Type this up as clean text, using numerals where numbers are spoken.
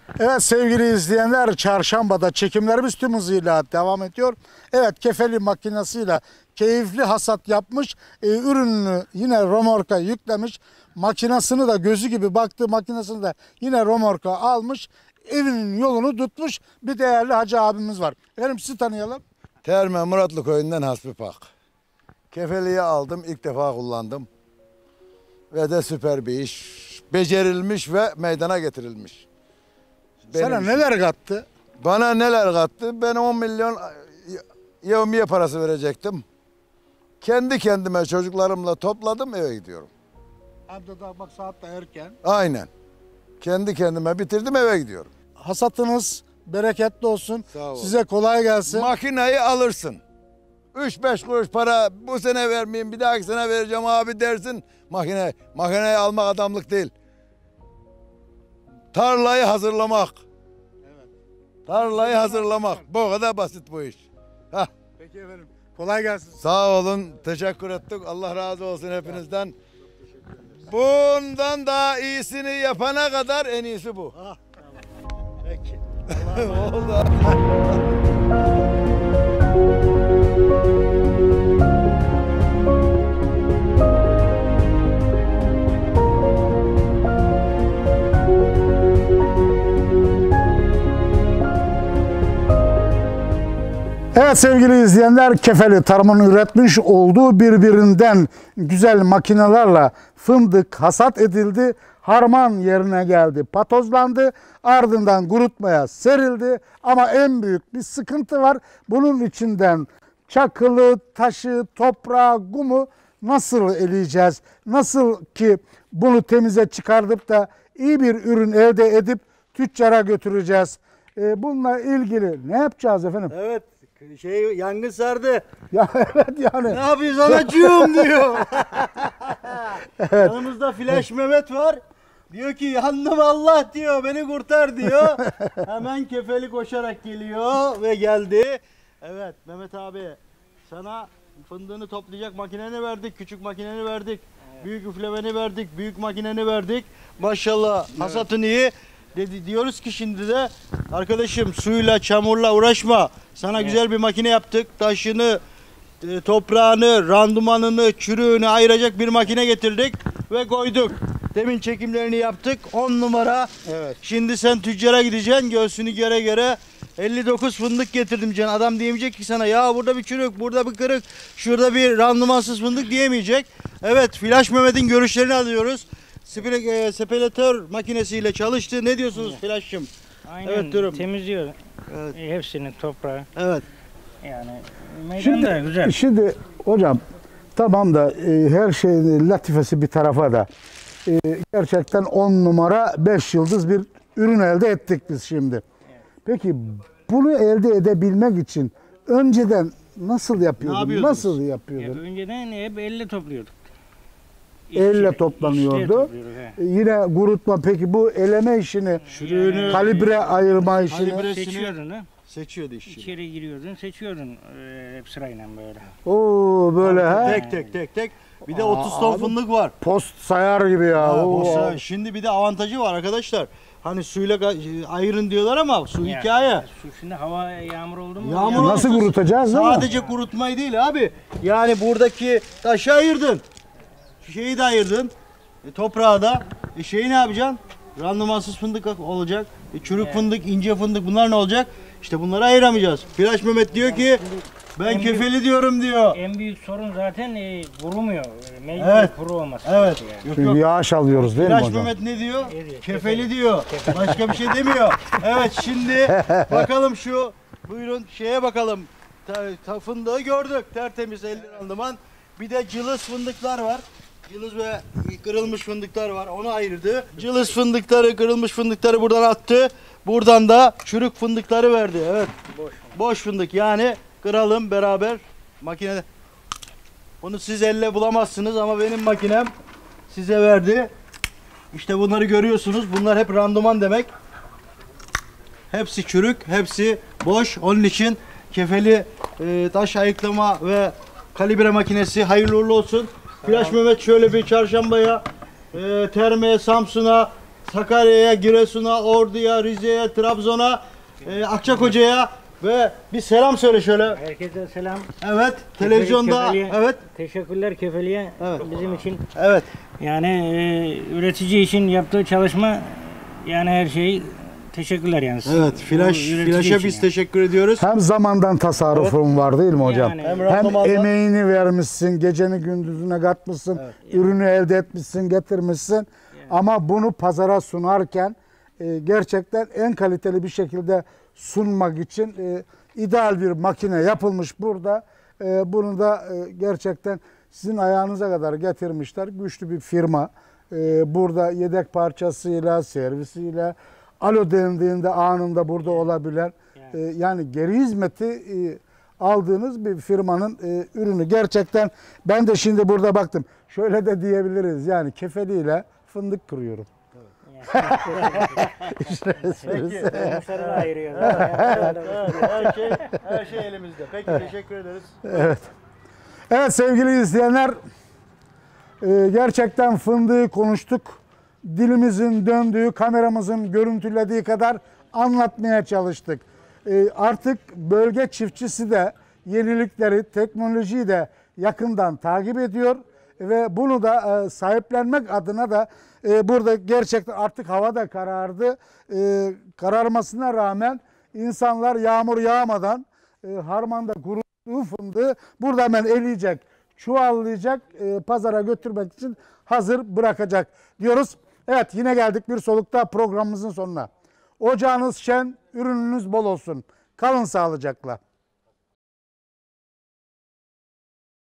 Evet sevgili izleyenler, çarşambada çekimlerimiz tüm hızıyla devam ediyor. Evet, kefeli makinesiyle keyifli hasat yapmış, ürününü yine romorka yüklemiş, makinesini de gözü gibi baktığı makinesini de yine romorka almış, evinin yolunu tutmuş bir değerli hacı abimiz var. Efendim sizi tanıyalım. Terme Muratlı köyünden Hasbi Pak. Kefeliyi aldım, ilk defa kullandım. Ve de süper bir iş. Becerilmiş ve meydana getirilmiş. Sana neler kattı? Bana neler kattı? Ben 10 milyon yevmiye parası verecektim. Kendi kendime çocuklarımla topladım, eve gidiyorum. Hem de daha bak saat de erken. Aynen. Kendi kendime bitirdim, eve gidiyorum. Hasatınız bereketli olsun. Sağ ol. Size kolay gelsin. Makineyi alırsın. 3-5 kuruş para bu sene vermeyeyim, bir dahaki sene vereceğim abi dersin. Makineyi almak adamlık değil. Tarlayı hazırlamak. Evet. Tarlayı hazırlamak. Bu kadar basit bu iş. Hah. Peki efendim. Kolay gelsin. Sağ olun. Teşekkür ettik. Allah razı olsun hepinizden. Bundan daha iyisini yapana kadar en iyisi bu. Ah, tamam. Peki. Oldu. Evet sevgili izleyenler, Kefeli Tarım'ın üretmiş olduğu birbirinden güzel makinelerle fındık hasat edildi. Harman yerine geldi, patozlandı, ardından kurutmaya serildi. Ama en büyük bir sıkıntı var. Bunun içinden çakılı, taşı, toprağı, kumu nasıl eleyeceğiz? Nasıl ki bunu temize çıkartıp da iyi bir ürün elde edip tüccara götüreceğiz? Bununla ilgili ne yapacağız efendim? Evet, yangın sardı. Ya evet yani. Ne yapıyorsun anacığım diyor. Evet. Yanımızda Flash Mehmet var. Diyor ki yandım Allah diyor, beni kurtar diyor. Hemen Kefeli koşarak geliyor ve geldi. Evet Mehmet abi, sana fındığını toplayacak makineni verdik, küçük makineni verdik. Evet. Büyük üflemeni verdik, büyük makineni verdik. Maşallah hasatın iyi. Diyoruz ki şimdi de arkadaşım suyla çamurla uğraşma. Sana güzel bir makine yaptık. Taşını, toprağını, randımanını, çürüğünü ayıracak bir makine getirdik ve koyduk. Demin çekimlerini yaptık. 10 numara. Evet. Şimdi sen tüccara gideceksin. Göğsünü göre göre 59 fındık getirdim can. Adam diyemeyecek ki sana ya burada bir çürük, burada bir kırık, şurada bir randımansız fındık diyemeyecek. Evet, Flash Mehmet'in görüşlerini alıyoruz. Separatör makinesiyle çalıştı. Ne diyorsunuz Flash'cığım? Aynen, evet, durum. temizliyor. Evet. Hepsini toprağı. Evet. Yani meydan da güzel. Şimdi hocam tamam da her şeyin latifesi bir tarafa da gerçekten 10 numara 5 yıldız bir ürün elde ettik biz şimdi. Evet. Peki bunu elde edebilmek için önceden nasıl yapıyordun? Nasıl yapıyordun? Önceden hep elle topluyorduk. Elle toplanıyordu. Yine kurutma, peki bu eleme işini, Şurunu, kalibre ayırma işini. seçiyordun ha. Seçiyordu işçi. İçeri giriyordun, seçiyordun hep sırayla böyle. Oo böyle ha. Tek. Bir de 30 ton fındık var. Post sayar gibi ya. Şimdi bir de avantajı var arkadaşlar. Hani suyla ayırın diyorlar ama su hikaye. Su şimdi hava yağmur oldu mu? Yağmur nasıl kurutacağız? Sadece kurutmayı değil abi. Yani buradaki taşı ayırdın. Şeyi de ayırdın. Toprağı da. Şeyi ne yapacaksın? Randımansız fındık olacak. Çürük fındık, ince fındık, bunlar ne olacak? İşte bunları ayıramayacağız. Flash Mehmet diyor ki ben kefeli diyorum diyor. En büyük sorun zaten kurumuyor. Mecbur kuru olması. Evet. Yani. Çünkü yağış alıyoruz değil mi Flash hocam? Mehmet ne diyor? Kefeli diyor. Başka bir şey demiyor. Evet, şimdi bakalım şu, buyurun şeye bakalım. Fındığı gördük. Tertemiz 50 randıman. Bir de cılız fındıklar var. Cılız ve kırılmış fındıklar var. Onu ayırdı. Cılız fındıkları, kırılmış fındıkları buradan attı. Buradan da çürük fındıkları verdi. Evet. Boş fındık. Yani kıralım beraber makinede. Bunu siz elle bulamazsınız ama benim makinem size verdi. İşte bunları görüyorsunuz. Bunlar hep randıman demek. Hepsi çürük, hepsi boş. Onun için Kefeli taş ayıklama ve kalibre makinesi hayırlı uğurlu olsun. Flash Mehmet şöyle bir çarşambaya, Terme'ye, Samsun'a Sakarya'ya, Giresun'a, Ordu'ya, Rize'ye, Trabzon'a, Akçakoca'ya ve bir selam söyle şöyle. Herkese selam. Evet, televizyonda, Kefeliye- evet, Teşekkürler Kefeli'ye Evet. bizim için. evet. Yani üretici için yaptığı çalışma, yani her şey teşekkürler yani. Evet, Bu üretici Flaş'a için biz yani. teşekkür ediyoruz. Hem zamandan tasarrufun var değil mi hocam? Yani. Hem Hem randımandan- emeğini vermişsin, geceni gündüzüne katmışsın, ürünü elde etmişsin, getirmişsin. Ama bunu pazara sunarken gerçekten en kaliteli bir şekilde sunmak için ideal bir makine yapılmış burada. Bunu da gerçekten sizin ayağınıza kadar getirmişler. Güçlü bir firma. Burada yedek parçasıyla, servisiyle, alo dendiğinde anında burada olabilen, yani geri hizmeti aldığınız bir firmanın ürünü. Gerçekten ben de şimdi burada baktım. Şöyle de diyebiliriz, yani kefeliyle fındık kırıyorum. Sonuçları da ayırıyor. Her şey elimizde. Peki, teşekkür ederiz. Evet sevgili izleyenler, gerçekten fındığı konuştuk. Dilimizin döndüğü, kameramızın görüntülediği kadar anlatmaya çalıştık. Artık bölge çiftçisi de yenilikleri, teknolojiyi de yakından takip ediyor ve bunu da sahiplenmek adına da burada gerçekten artık hava da karardı. Kararmasına rağmen insanlar yağmur yağmadan harmanda kuruttuğu fındığı burada hemen eleyecek, çuvallayacak, pazara götürmek için hazır bırakacak diyoruz. Evet, yine geldik bir solukta programımızın sonuna. Ocağınız şen, ürününüz bol olsun. Kalın sağlıcakla.